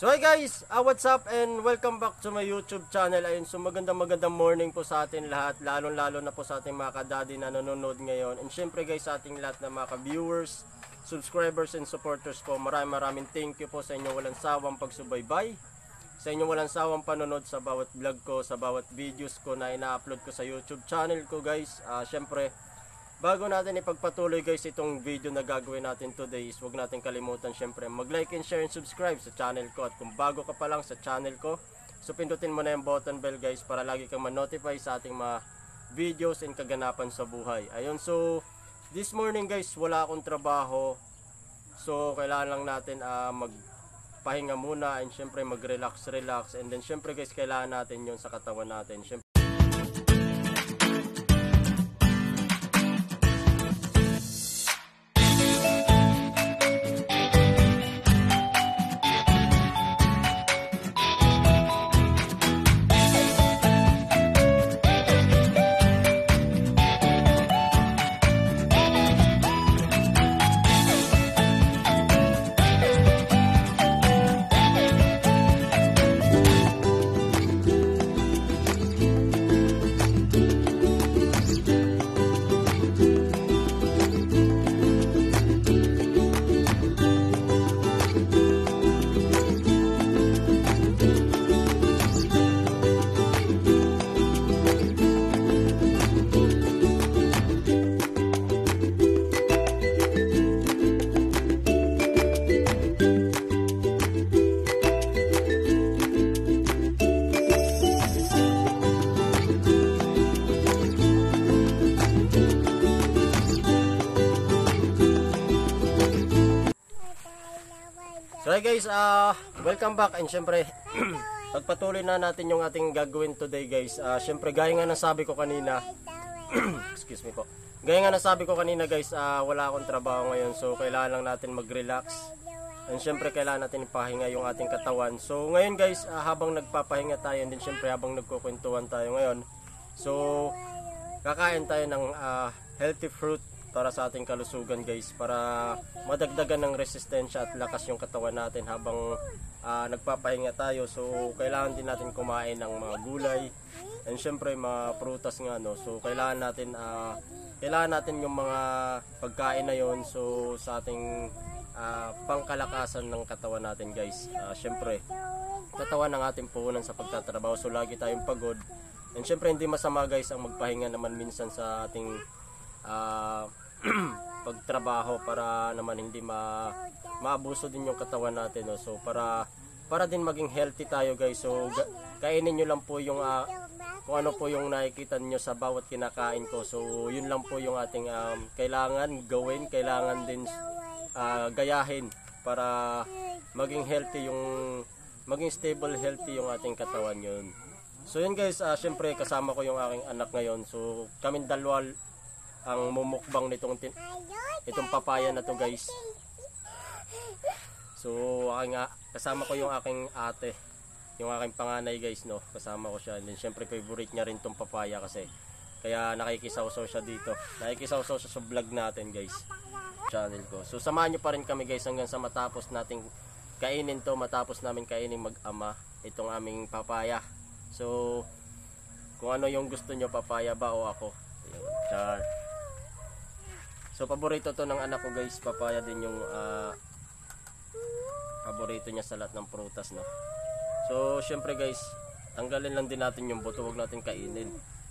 So hi guys, what's up and welcome back to my YouTube channel. Ayun, so magandang morning po sa atin lahat, lalo na po sa ating mga kadadi na nanonood ngayon. And syempre guys, sa ating lahat na mga viewers, subscribers and supporters po, maraming thank you po sa inyong walang sawang pagsubaybay, sa inyong walang sawang panonood sa bawat vlog ko, sa bawat videos ko na ina-upload ko sa YouTube channel ko guys. Syempre, bago natin ipagpatuloy guys itong video na gagawin natin today is huwag natin kalimutan syempre mag-like and share and subscribe sa channel ko. At kung bago ka pa lang sa channel ko, so pindutin mo na yung button bell guys para lagi kang ma-notify sa ating mga videos and kaganapan sa buhay. Ayun, so this morning guys wala akong trabaho, so kailangan lang natin magpahinga muna and syempre mag-relax and then syempre guys kailangan natin yun sa katawan natin. Syempre, so hi guys, welcome back and syempre pagpatuloy na natin yung ating gagawin today guys. Syempre gaya nga ng sabi ko kanina excuse me po, gaya nga ng sabi ko kanina guys, wala akong trabaho ngayon, so kailangan lang natin mag-relax and syempre kailangan natin ipahinga yung ating katawan. So ngayon guys, habang nagpapahinga tayo and then syempre habang nagkukwentuhan tayo ngayon, so kakain tayo ng healthy fruit para sa ating kalusugan guys, para madagdagan ng resistensya at lakas yung katawan natin habang nagpapahinga tayo. So kailangan din natin kumain ng mga gulay and syempre mga prutas nga, no? So kailangan natin yung mga pagkain na yon, so sa ating pangkalakasan ng katawan natin guys. Syempre katawan ng ating puhunan sa pagtatrabaho, so lagi tayong pagod and syempre hindi masama guys ang magpahinga naman minsan sa ating pagtrabaho para naman hindi maabuso din yung katawan natin, no? So para din maging healthy tayo guys. So kainin nyo lang po yung kung ano po yung nakikita nyo sa bawat kinakain ko. So yun lang po yung ating kailangan gawin, kailangan din gayahin para maging healthy maging stable, healthy yung ating katawan yun. So yun guys, syempre kasama ko yung aking anak ngayon. So kaming dalawa ang mumukbang itong papaya na to guys. So kasama ko yung aking ate, yung aking panganay guys, no? Kasama ko siya and then syempre favorite niya rin tong papaya kasi kaya nakikisaw-saw siya dito, nakikisaw-saw siya sa vlog natin guys, channel ko. So samahan nyo pa rin kami guys hanggang sa matapos nating kainin to, matapos namin kainin mag-ama itong aming papaya. So kung ano yung gusto nyo, papaya ba o ako? Char. So paborito to ng anak ko guys, papaya din yung paborito niya sa lahat ng prutas, no? So syempre guys, tanggalin lang din natin yung buto, wag natin kainin.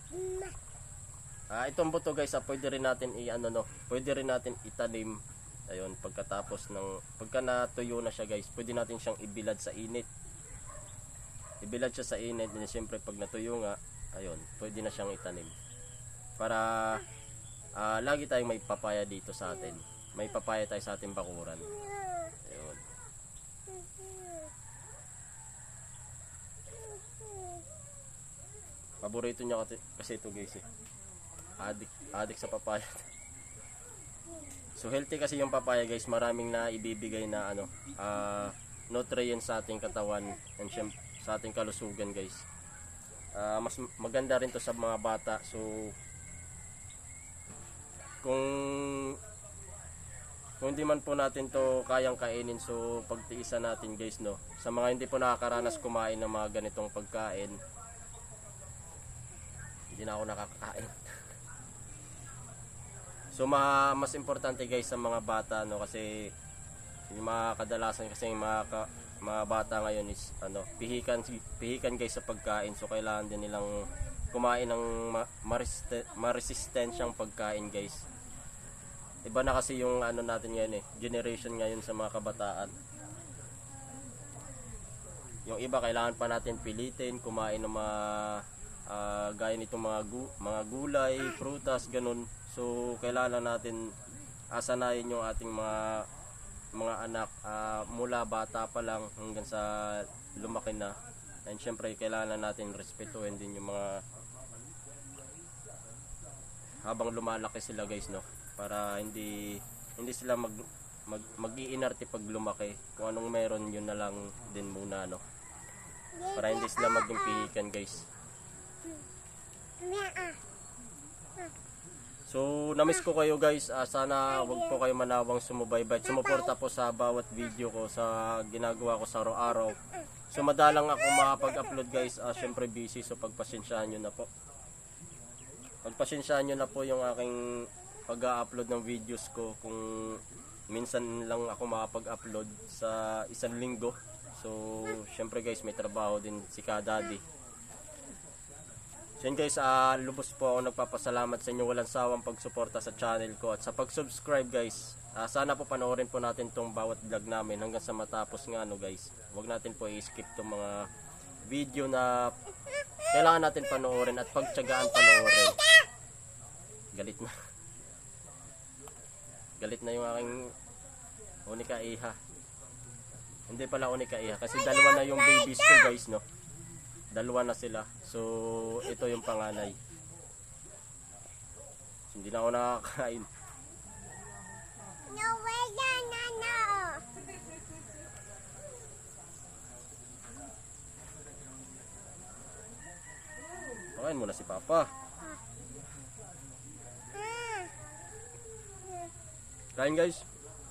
Itong buto guys, pwede rin natin pwede rin natin itanim. Ayun, pagka natuyo na siya guys, pwede natin siyang ibilad sa init. Ibilad siya sa init, and syempre pag natuyo nga, ayun, pwede na siyang itanim. Para lagi tayong may papaya dito sa atin. May papaya tayo sa ating bakuran. Ayun. Paborito niya kasi ito guys eh. Adik sa papaya. So healthy kasi yung papaya guys, maraming na ibibigay na nutrients sa ating katawan and sa ating kalusugan guys. Mas maganda rin to sa mga bata. So kung kung hindi man po natin to kayang kainin, so pagtiisan natin guys, no. Sa mga hindi po nakakaranas kumain ng mga ganitong pagkain, hindi na ako nakakain. So mas importante guys sa mga bata, no, kasi yung mga kadalasan kasi mga bata ngayon is pihikan guys sa pagkain. So kailangan din nilang kumain ng maresistensyang pagkain guys. Iba na kasi yung natin ngayon generation ngayon sa mga kabataan. Yung iba kailangan pa natin pilitin kumain ng mga gaya nitong mga gulay, prutas, ganun. So kailangan natin asanayin yung ating mga anak mula bata pa lang hanggang sa lumaki na. And syempre kailangan natin respetuhin din yung mga habang lumalaki sila guys, no, para hindi sila mag-iinarte pag lumaki. Kung anong meron yun na lang din muna, no, para hindi sila maging pihikan guys. So namiss ko kayo guys, sana wag po kayo manawang sumubaybay, sumuporta po sa bawat video ko, sa ginagawa ko sa araw-araw. So madalang ako makapag-upload guys, syempre busy, so pagpasensyahan nyo na po. Pagpasensyahan nyo na po yung aking pag-upload ng videos ko, kung minsan lang ako makapag-upload sa isang linggo. So syempre guys, may trabaho din si Kadaddy. So yun guys, lubos po ako nagpapasalamat sa inyo walang sawang pagsuporta sa channel ko at sa pag-subscribe guys. Sana po panoorin po natin tong bawat vlog namin hanggang sa matapos nga, no guys. Huwag natin po i-skip tong mga video na kailangan natin panoorin at pagtiyagaan panoorin. Galit na. Galit na yung aking unika iha. Hindi pala unika iha kasi dalawa na yung babies ko guys, no. Dalawa na sila. So ito yung panganay. So, hindi na ako nakakain. No way, no. Pakain muna si Papa. Kain guys.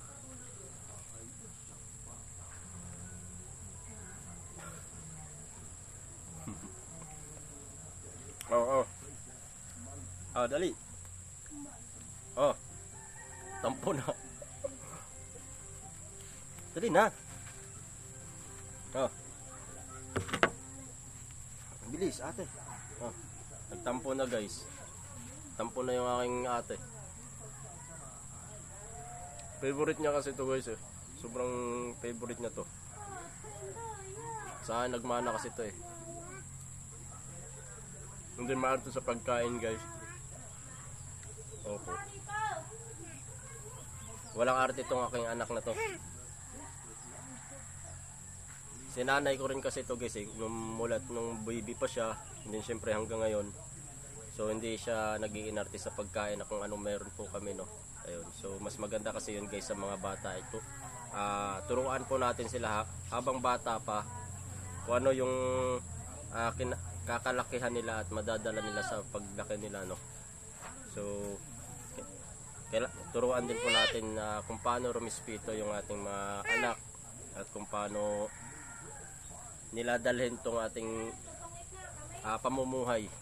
Oh. Dali. Oh. Tampo na. Dali na. Oh. Bilis, ate. Oh. Nagtampo na guys. Tampo na yung aking ate. Favorite niya kasi to guys eh. Sobrang favorite niya to. Sa akin nagmana kasi to eh. Hindi maarte sa pagkain guys. Opo. Walang arte itong aking anak na to. Sinanay ko rin kasi to guys eh. Mulat nung baby pa siya. Hindi siyempre hanggang ngayon. So hindi siya nag-iinarte sa pagkain na kung anong meron po kami, no. Ayun. So mas maganda kasi yun guys sa mga bata ito. Turuan po natin sila habang bata pa kung ano yung kakalakihan nila at madadala nila sa paglaki nila, no. So turuan din po natin kung paano rumispeto yung ating mga anak at kung paano nila dalhin tong ating pamumuhay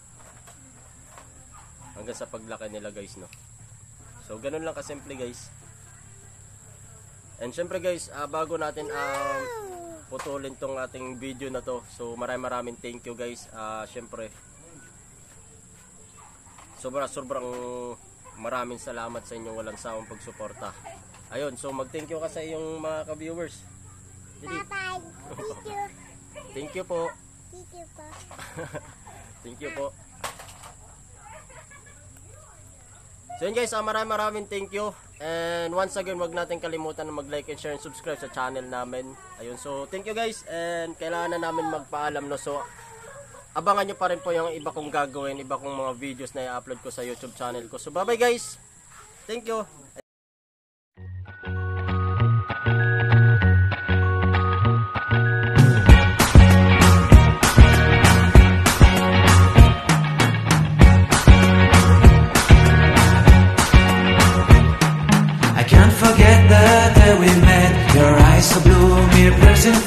hanggang sa paglaki nila guys, no. So ganun lang kasimple guys. And syempre guys, bago natin putulin tong ating video na to, so maraming thank you guys. Syempre sobrang maraming salamat sa inyong walang sawang pagsuporta. Ayun, so mag-thank you ka sa iyong mga ka-viewers. Bye-bye. Thank you po. Thank you po. Thank you po. So yun guys, maraming thank you. And once again, wag natin kalimutan na mag-like and share and subscribe sa channel namin. Ayun, so thank you guys. And kailangan na namin magpaalam, no. So abangan nyo pa rin po yung iba kong gagawin, iba kong mga videos na i-upload ko sa YouTube channel ko. So bye bye guys. Thank you. I can't forget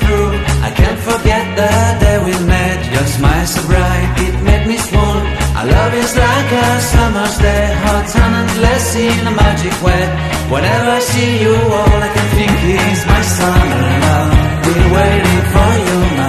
through. I can't forget the day we met. Your smile so bright, it made me swoon. Our love is like a summer's day, hot and endless in a magic way. Whenever I see you, all I can think is my summer love. We're waiting for you now.